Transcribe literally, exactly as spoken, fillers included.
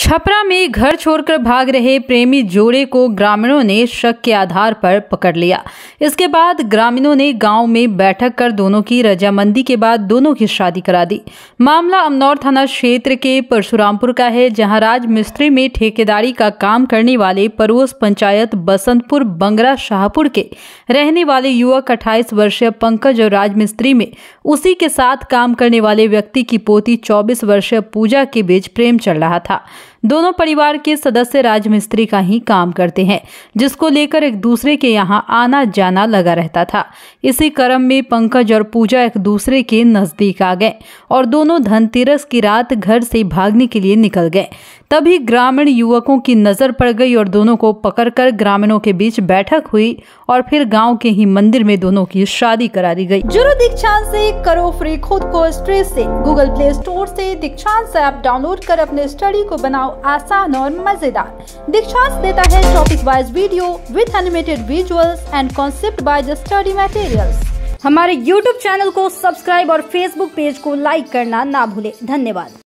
छपरा में घर छोड़कर भाग रहे प्रेमी जोड़े को ग्रामीणों ने शक के आधार पर पकड़ लिया। इसके बाद ग्रामीणों ने गांव में बैठक कर दोनों की रजामंदी के बाद दोनों की शादी करा दी। मामला अमनौर थाना क्षेत्र के परशुरामपुर का है, जहां राजमिस्त्री में ठेकेदारी का काम करने वाले पड़ोस पंचायत बसंतपुर बंगरा शाहपुर के रहने वाले युवक अट्ठाईस वर्षीय पंकज और राजमिस्त्री में उसी के साथ काम करने वाले व्यक्ति की पोती चौबीस वर्षीय पूजा के बीच प्रेम चल रहा था। दोनों परिवार के सदस्य राजमिस्त्री का ही काम करते हैं, जिसको लेकर एक दूसरे के यहां आना जाना लगा रहता था। इसी क्रम में पंकज और पूजा एक दूसरे के नजदीक आ गए और दोनों धनतेरस की रात घर से भागने के लिए निकल गए। तभी ग्रामीण युवकों की नजर पड़ गई और दोनों को पकड़कर ग्रामीणों के बीच बैठक हुई और फिर गांव के ही मंदिर में दोनों की शादी करा दी गई। जुड़ो दीक्षांत से, करो फ्री खुद को स्ट्रेस से। गूगल प्ले स्टोर से दीक्षांत ऐप डाउनलोड कर अपने स्टडी को बनाओ आसान और मजेदार। दीक्षांत देता है topic wise video with animated visuals and concept by the study materials. हमारे यूट्यूब चैनल को सब्सक्राइब और फेसबुक पेज को लाइक करना ना भूले। धन्यवाद।